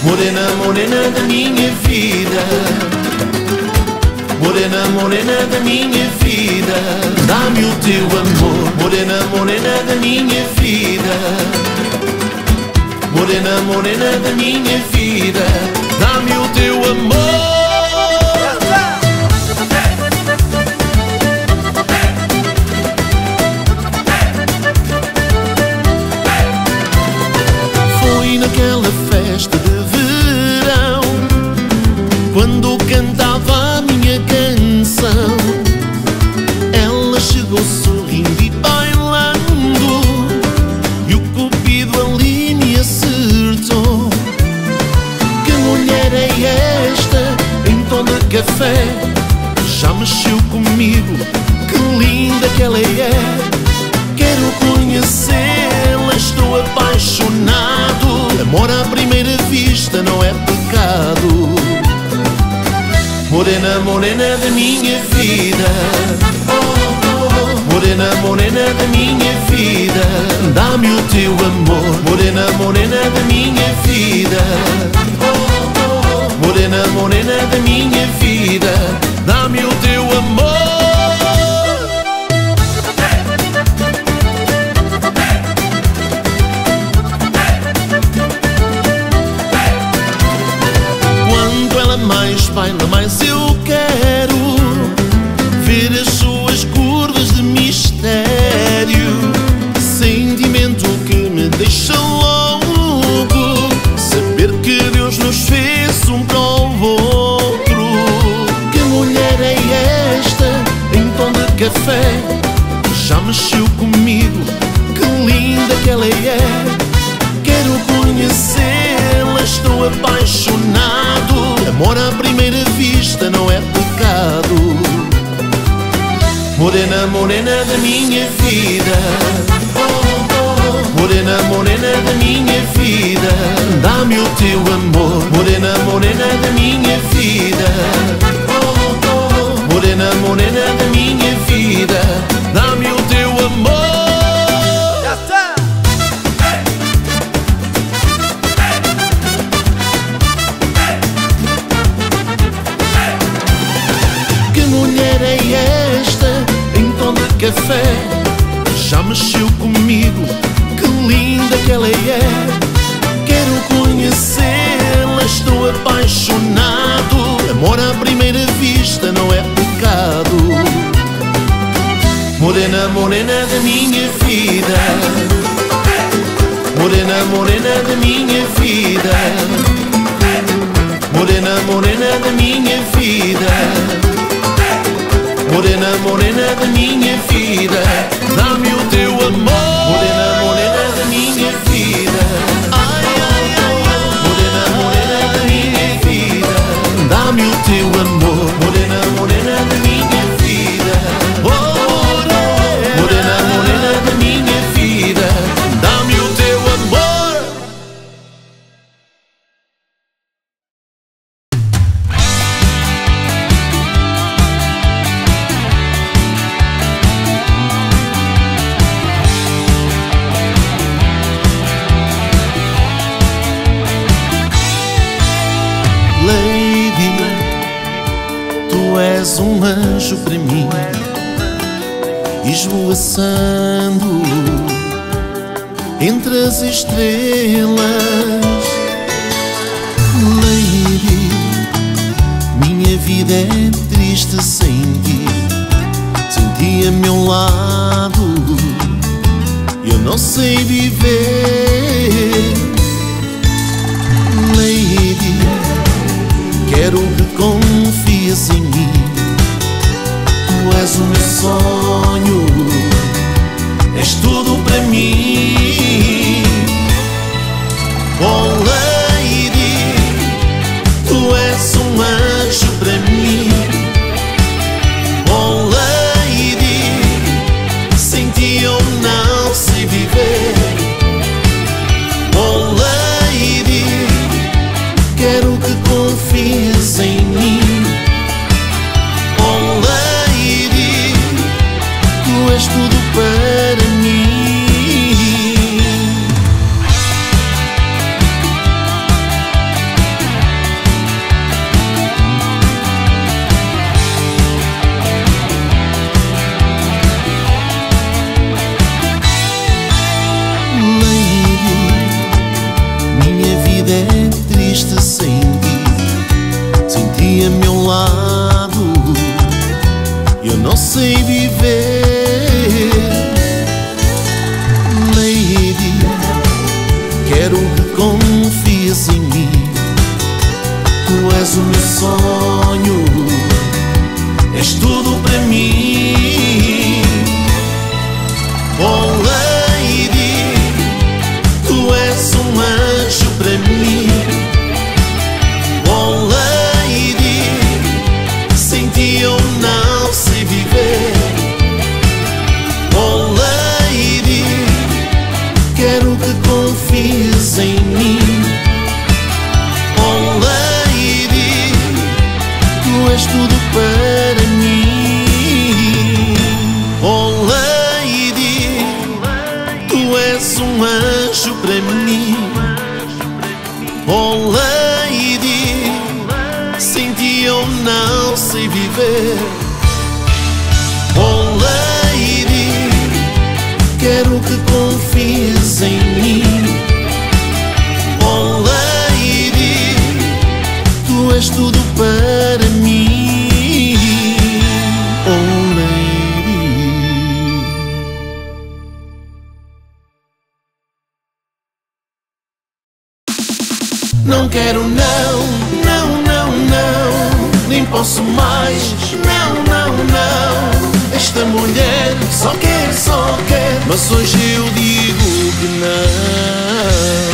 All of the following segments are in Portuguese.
Morena, morena da minha vida, morena, morena da minha vida, dá-me o teu amor. Morena, morena da minha vida, morena, morena da minha vida, dá-me o teu amor. Foi naquela festa de verão, quando cantava a minha canção, ela chegou sorrindo e bailando, e o cupido ali me acertou. Que mulher é esta em tom de café? Já mexeu comigo, que linda que ela é. Quero conhecê-la, estou apaixonado. Amor à primeira vista não é pecado. Morena, morena da minha vida, morena, morena da minha vida, dá-me o teu amor. Morena, morena da minha vida, morena, morena da minha vida, dá-me o teu amor. Mais baila, mais eu quero ver as suas curvas de mistério. Sentimento que me deixa louco, saber que Deus nos fez um para o outro. Que mulher é esta em tom de café? Já mexeu comigo, que linda que ela é. Quero conhecê-la, estou apaixonado. Amor à primeira vista não é pecado. Morena, morena da minha vida, morena, morena da minha vida, dá-me o teu amor. Morena, morena da minha vida, morena, morena da minha vida, dá-me o teu amor. Mulher é esta em tom de café? Já mexeu comigo, que linda que ela é. Quero conhecê-la, estou apaixonado. Amor à primeira vista não é pecado. Morena, morena da minha vida, morena, morena da minha vida, morena, morena da minha vida, morena, morena da minha vida, dá-me o teu amor. Morena, morena da minha vida, ai, ai, ai, ai. Morena, morena da minha vida, dá-me o teu amor. Morena, morena da minha vida, oh, morena, morena da minha vida, dá-me o teu amor. Lady, tu és um anjo para mim, esvoaçando entre as estrelas. Lady, minha vida é triste sem ti. Sem ti a meu lado eu não sei viver. Lady, quero que confies em mim. Tu és o meu sonho, és tudo para mim. Oh Lady, tu és um anjo para mim. Oh Lady, sem ti eu não sei viver. sei viver. Lady, quero que confies em mim. Tu és o meu sonho, és tudo para mim. Oh lady, tu és um anjo para mim. Oh lady, sem ti eu não sei viver. Oh lady, quero que confies em mim. Oh lady, tu és tudo para mim. Oh lady, tu és um anjo para mim. Oh lady, sem ti eu não sei viver. Oh lady, quero que confies em mim. Oh lady, tu és tudo para mim. Oh lady. Não quero não, não, não, não, nem posso mais, não, não, não. Esta mulher só quer, mas hoje eu digo que não.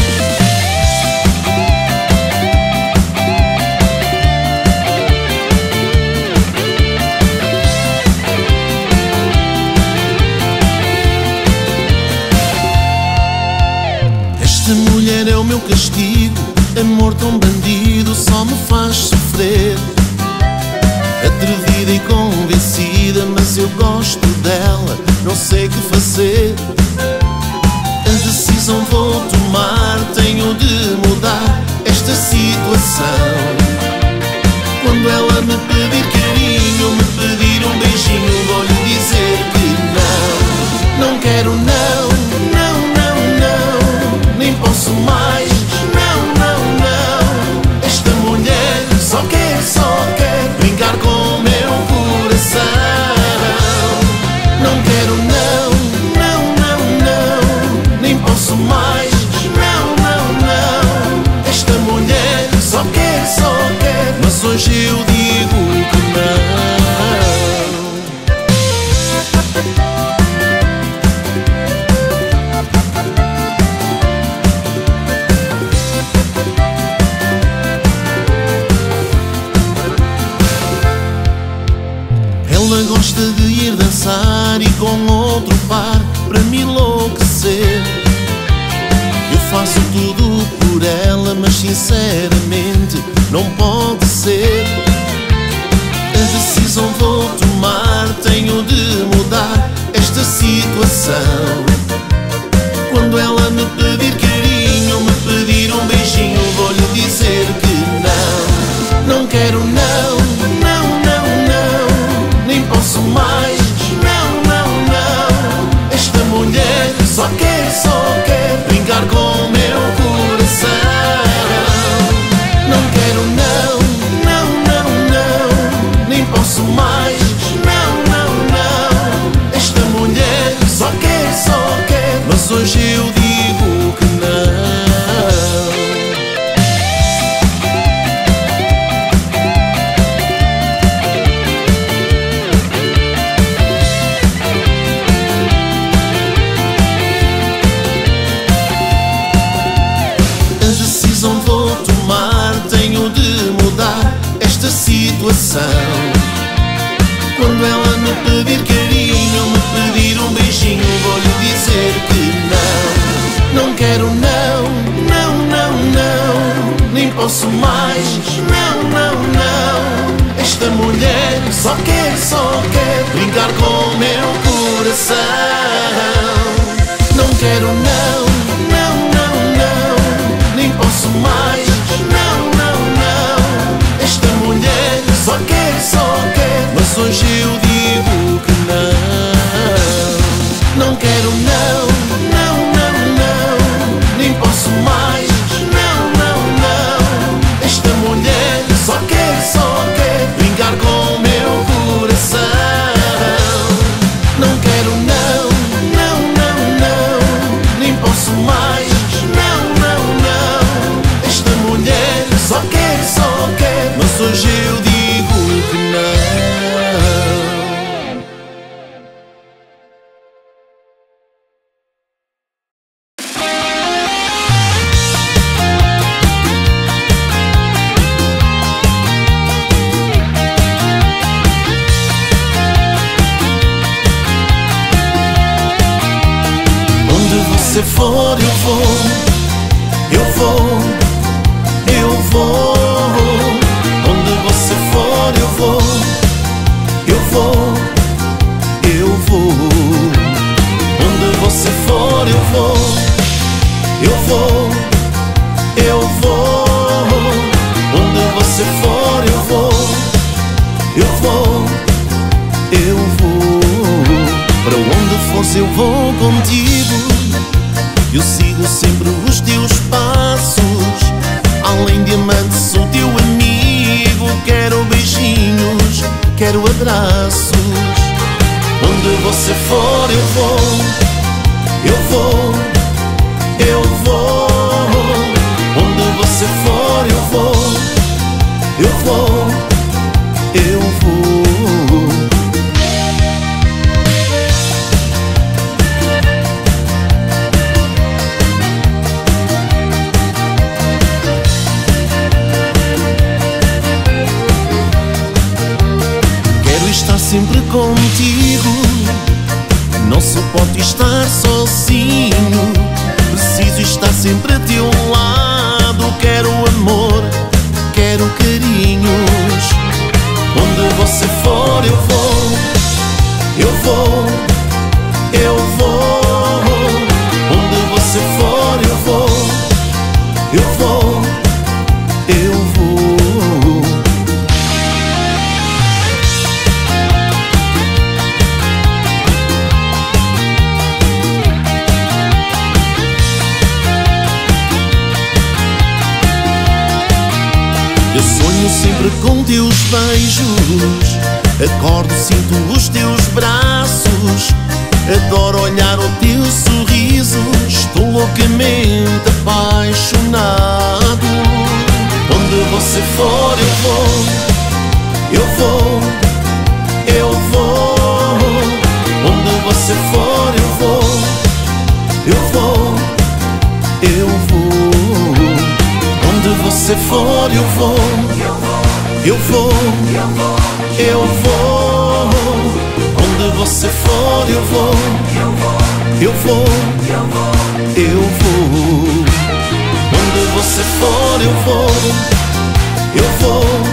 Esta mulher é o meu castigo, amor tão bandido só me faz sofrer. Atrevida e convencida, mas eu gosto dela, não sei o que fazer. A decisão vou tomar, tenho de mudar esta situação. Quando ela me pedir carinho, me pedir um beijinho, vou-lhe dizer que não. Não quero não, não, não, não, nem posso mais, não, não, não. Esta mulher só quer brincar com o meu coração. Não quero não, não, não, não, nem posso mais, não, não, não. Esta mulher só quer, mas hoje eu digo que não. Ela gosta de ir dançar e com outro par para me enlouquecer. Eu faço tudo por ela, mas sinceramente não pode ser. A decisão vou tomar, tenho de mudar esta situação. Quando ela me pedir carinho, me pedir um beijinho, vou-lhe dizer que não. Não quero não, não, não, não, nem posso mais, não, não, não. Esta mulher só quer brincar com o meu coração. Não quero não, não, não, não, nem posso mais, não, não, não. Esta mulher só quer, mas hoje eu digo que não. Vou tomar, tenho de mudar esta situação. Quando ela me pedir carinho, me pedir um beijinho, vou-lhe dizer que não. Não quero não, não, não, não, nem posso mais, não, não, não. Esta mulher só quer brincar com o meu coração. Não quero não, não, não, não, nem posso mais, não, não, não. Esta mulher só quer, mas hoje eu digo que não. Não quero não, não, não, não, nem posso mais, não, não, não. Esta mulher só quer brincar com o meu coração. Só quero, mas hoje eu digo que não. Se for, eu vou, eu vou, eu vou. Onde você for, eu vou, eu vou, eu vou. Onde você for, eu vou, eu vou, eu vou. Onde você for, eu vou, eu vou, eu vou. Para onde fores, eu vou contigo. Eu sigo sempre os teus passos. Além de amante, sou teu amigo. Quero beijinhos, quero abraços. Onde você for, eu vou, eu vou, eu vou. Onde você for, eu vou, eu vou, eu vou. Estar sempre contigo, não suporto estar sozinho. Preciso estar sempre a teu lado. Quero amor, quero carinhos. Onde você for, eu vou, eu vou, eu vou. Onde você for, eu vou, eu vou, eu vou. Eu sonho sempre com teus beijos. Acordo, sinto os teus braços. Adoro olhar o teu sorriso. Estou loucamente apaixonado. Onde você for, eu vou, eu vou, eu vou. Onde você for, eu vou, eu vou, eu vou. Onde você for, eu vou, eu vou, eu vou. Onde você for, eu vou, eu vou, eu vou. Onde você for, eu vou, eu vou.